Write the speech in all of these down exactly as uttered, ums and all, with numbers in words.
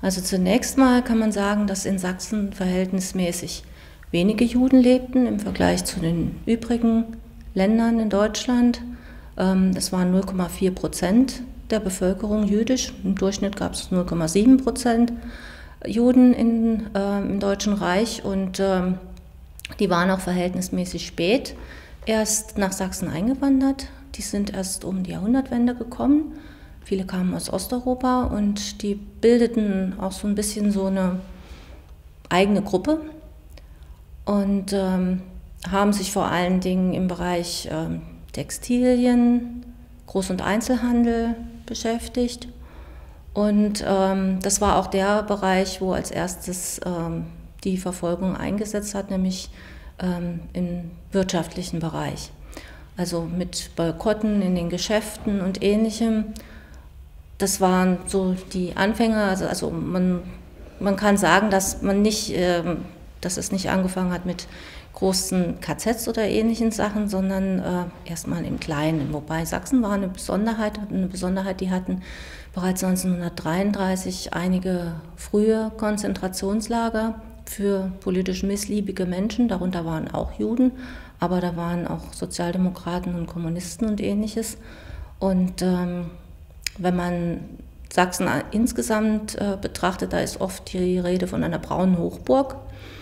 Also zunächst mal kann man sagen, dass in Sachsen verhältnismäßig wenige Juden lebten im Vergleich zu den übrigen Ländern in Deutschland. Es waren null Komma vier Prozent der Bevölkerung jüdisch. Im Durchschnitt gab es null Komma sieben Prozent Juden in, äh, im Deutschen Reich, und äh, die waren auch verhältnismäßig spät erst nach Sachsen eingewandert. Die sind erst um die Jahrhundertwende gekommen. Viele kamen aus Osteuropa und die bildeten auch so ein bisschen so eine eigene Gruppe und ähm, haben sich vor allen Dingen im Bereich ähm, Textilien, Groß- und Einzelhandel beschäftigt. Und ähm, das war auch der Bereich, wo als erstes ähm, die Verfolgung eingesetzt hat, nämlich ähm, im wirtschaftlichen Bereich. Also mit Boykotten in den Geschäften und Ähnlichem. Das waren so die Anfänge. Also, also man, man kann sagen, dass man nicht, äh, dass es nicht angefangen hat mit großen K Zs oder ähnlichen Sachen, sondern äh, erstmal im Kleinen. Wobei Sachsen war eine Besonderheit, eine Besonderheit, die hatten bereits neunzehnhundertdreiunddreißig einige frühe Konzentrationslager für politisch missliebige Menschen. Darunter waren auch Juden, aber da waren auch Sozialdemokraten und Kommunisten und Ähnliches. Und ähm, wenn man Sachsen insgesamt äh, betrachtet, da ist oft die Rede von einer braunen Hochburg.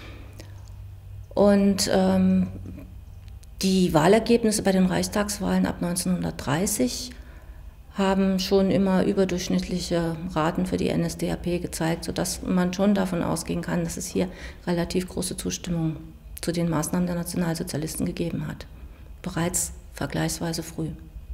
Und ähm, die Wahlergebnisse bei den Reichstagswahlen ab neunzehnhundertdreißig haben schon immer überdurchschnittliche Raten für die N S D A P gezeigt, sodass man schon davon ausgehen kann, dass es hier relativ große Zustimmung zu den Maßnahmen der Nationalsozialisten gegeben hat. Bereits vergleichsweise früh.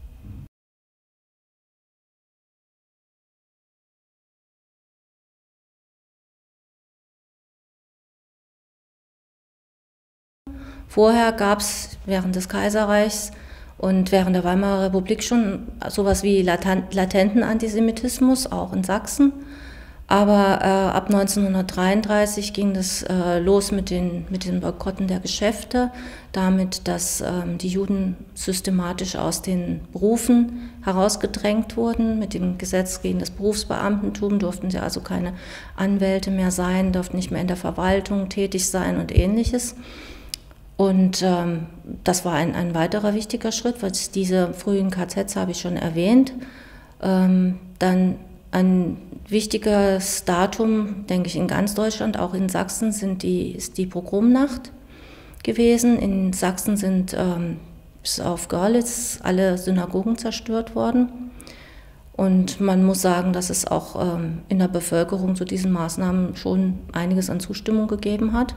Vorher gab es während des Kaiserreichs und während der Weimarer Republik schon sowas wie latenten Antisemitismus, auch in Sachsen. Aber äh, ab neunzehnhundertdreiunddreißig ging das äh, los mit den, mit den Boykotten der Geschäfte, damit, dass ähm, die Juden systematisch aus den Berufen herausgedrängt wurden. Mit dem Gesetz gegen das Berufsbeamtentum durften sie also keine Anwälte mehr sein, durften nicht mehr in der Verwaltung tätig sein und Ähnliches. Und ähm, das war ein, ein weiterer wichtiger Schritt, weil diese frühen K Zs habe ich schon erwähnt. Ähm, dann ein wichtiges Datum, denke ich, in ganz Deutschland, auch in Sachsen, sind die, ist die Pogromnacht gewesen. In Sachsen sind ähm, bis auf Görlitz alle Synagogen zerstört worden. Und man muss sagen, dass es auch ähm, in der Bevölkerung zu diesen Maßnahmen schon einiges an Zustimmung gegeben hat.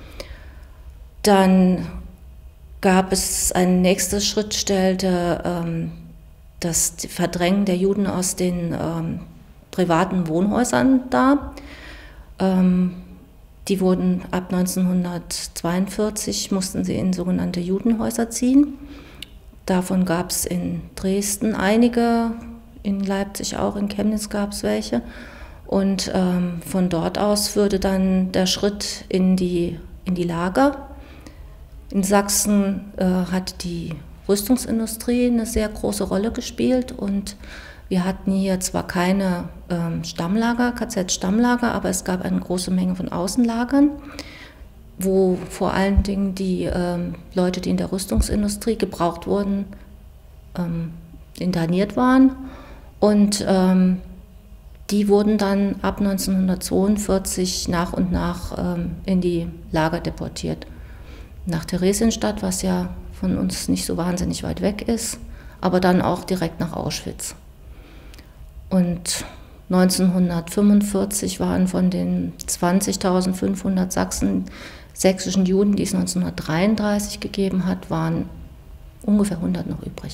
Dann gab es ein nächster Schritt, stellte ähm, das Verdrängen der Juden aus den ähm, privaten Wohnhäusern dar. Ähm, die wurden ab neunzehnhundertzweiundvierzig, mussten sie in sogenannte Judenhäuser ziehen. Davon gab es in Dresden einige, in Leipzig auch, in Chemnitz gab es welche. Und ähm, von dort aus führte dann der Schritt in die, in die Lager. In Sachsen äh, hat die Rüstungsindustrie eine sehr große Rolle gespielt und wir hatten hier zwar keine ähm, Stammlager, K Z-Stammlager, aber es gab eine große Menge von Außenlagern, wo vor allen Dingen die ähm, Leute, die in der Rüstungsindustrie gebraucht wurden, ähm, interniert waren. Und ähm, die wurden dann ab neunzehnhundertzweiundvierzig nach und nach ähm, in die Lager deportiert. Nach Theresienstadt, was ja von uns nicht so wahnsinnig weit weg ist, aber dann auch direkt nach Auschwitz. Und neunzehnhundertfünfundvierzig waren von den zwanzigtausendfünfhundert Sachsen, sächsischen Juden, die es neunzehnhundertdreiunddreißig gegeben hat, waren ungefähr hundert noch übrig.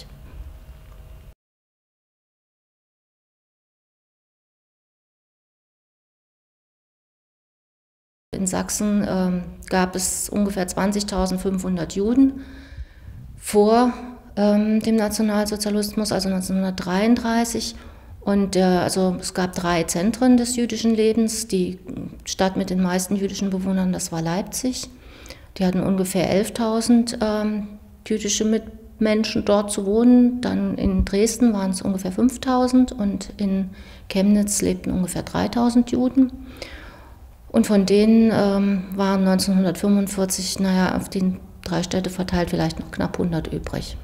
In Sachsen ähm, gab es ungefähr zwanzigtausendfünfhundert Juden vor ähm, dem Nationalsozialismus, also neunzehnhundertdreiunddreißig. Und äh, also es gab drei Zentren des jüdischen Lebens. Die Stadt mit den meisten jüdischen Bewohnern, das war Leipzig. Die hatten ungefähr elftausend ähm, jüdische Mit Menschen dort zu wohnen. Dann in Dresden waren es ungefähr fünftausend und in Chemnitz lebten ungefähr dreitausend Juden. Und von denen ähm, waren neunzehnhundertfünfundvierzig, naja, auf die drei Städte verteilt vielleicht noch knapp hundert übrig.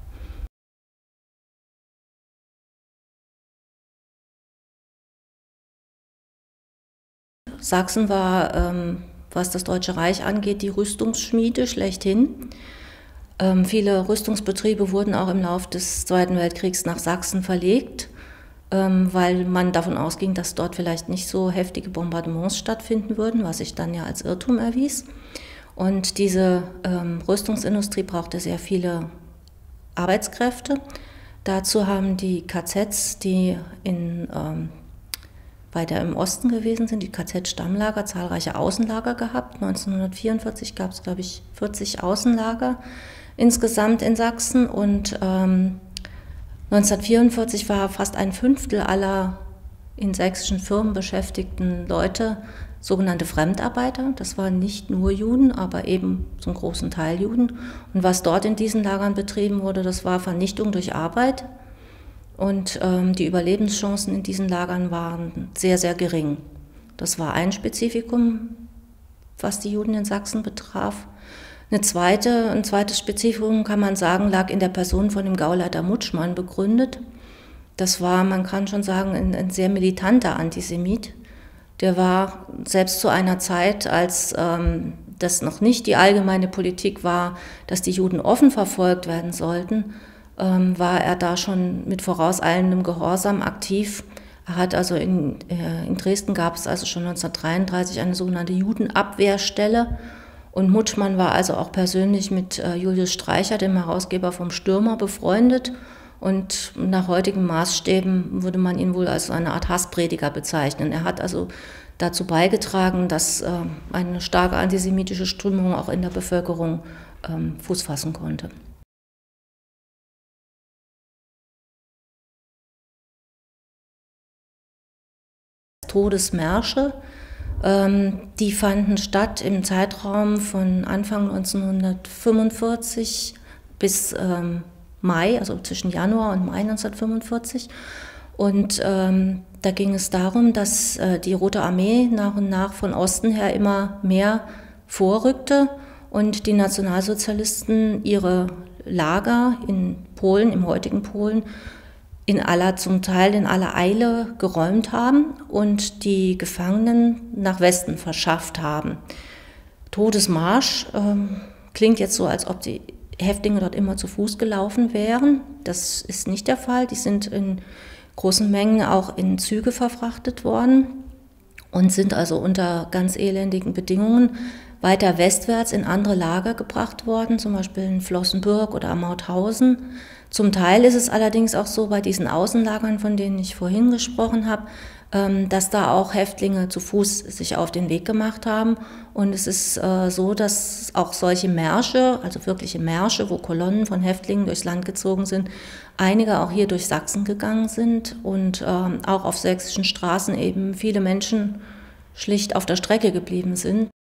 Sachsen war, ähm, was das Deutsche Reich angeht, die Rüstungsschmiede schlechthin. Ähm, viele Rüstungsbetriebe wurden auch im Laufe des Zweiten Weltkriegs nach Sachsen verlegt, ähm, weil man davon ausging, dass dort vielleicht nicht so heftige Bombardements stattfinden würden, was sich dann ja als Irrtum erwies. Und diese ähm, Rüstungsindustrie brauchte sehr viele Arbeitskräfte. Dazu haben die K Zs, die in ähm, weiter im Osten gewesen sind, die K Z-Stammlager, zahlreiche Außenlager gehabt. neunzehnhundertvierundvierzig gab es, glaube ich, vierzig Außenlager insgesamt in Sachsen. Und ähm, neunzehnhundertvierundvierzig war fast ein Fünftel aller in sächsischen Firmen beschäftigten Leute sogenannte Fremdarbeiter. Das waren nicht nur Juden, aber eben zum großen Teil Juden. Und was dort in diesen Lagern betrieben wurde, das war Vernichtung durch Arbeit. Und ähm, die Überlebenschancen in diesen Lagern waren sehr, sehr gering. Das war ein Spezifikum, was die Juden in Sachsen betraf. Eine zweite, ein zweites Spezifikum, kann man sagen, lag in der Person von dem Gauleiter Mutschmann begründet. Das war, man kann schon sagen, ein, ein sehr militanter Antisemit. Der war selbst zu einer Zeit, als ähm, das noch nicht die allgemeine Politik war, dass die Juden offen verfolgt werden sollten, ähm, war er da schon mit vorauseilendem Gehorsam aktiv. Er hat also in, äh, in Dresden gab es also schon neunzehnhundertdreiunddreißig eine sogenannte Judenabwehrstelle. Und Mutschmann war also auch persönlich mit äh, Julius Streicher, dem Herausgeber vom Stürmer, befreundet. Und nach heutigen Maßstäben würde man ihn wohl als eine Art Hassprediger bezeichnen. Er hat also dazu beigetragen, dass äh, eine starke antisemitische Strömung auch in der Bevölkerung ähm, Fuß fassen konnte. Todesmärsche, ähm, die fanden statt im Zeitraum von Anfang neunzehnhundertfünfundvierzig bis ähm, Mai, also zwischen Januar und Mai neunzehnhundertfünfundvierzig. Und ähm, da ging es darum, dass äh, die Rote Armee nach und nach von Osten her immer mehr vorrückte und die Nationalsozialisten ihre Lager in Polen, im heutigen Polen, in aller, zum Teil in aller Eile geräumt haben und die Gefangenen nach Westen verschafft haben. Todesmarsch ähm, klingt jetzt so, als ob die Häftlinge dort immer zu Fuß gelaufen wären. Das ist nicht der Fall. Die sind in großen Mengen auch in Züge verfrachtet worden und sind also unter ganz elendigen Bedingungen weiter westwärts in andere Lager gebracht worden, zum Beispiel in Flossenbürg oder am Mauthausen. Zum Teil ist es allerdings auch so bei diesen Außenlagern, von denen ich vorhin gesprochen habe, dass da auch Häftlinge zu Fuß sich auf den Weg gemacht haben. Und es ist so, dass auch solche Märsche, also wirkliche Märsche, wo Kolonnen von Häftlingen durchs Land gezogen sind, einige auch hier durch Sachsen gegangen sind und auch auf sächsischen Straßen eben viele Menschen schlicht auf der Strecke geblieben sind.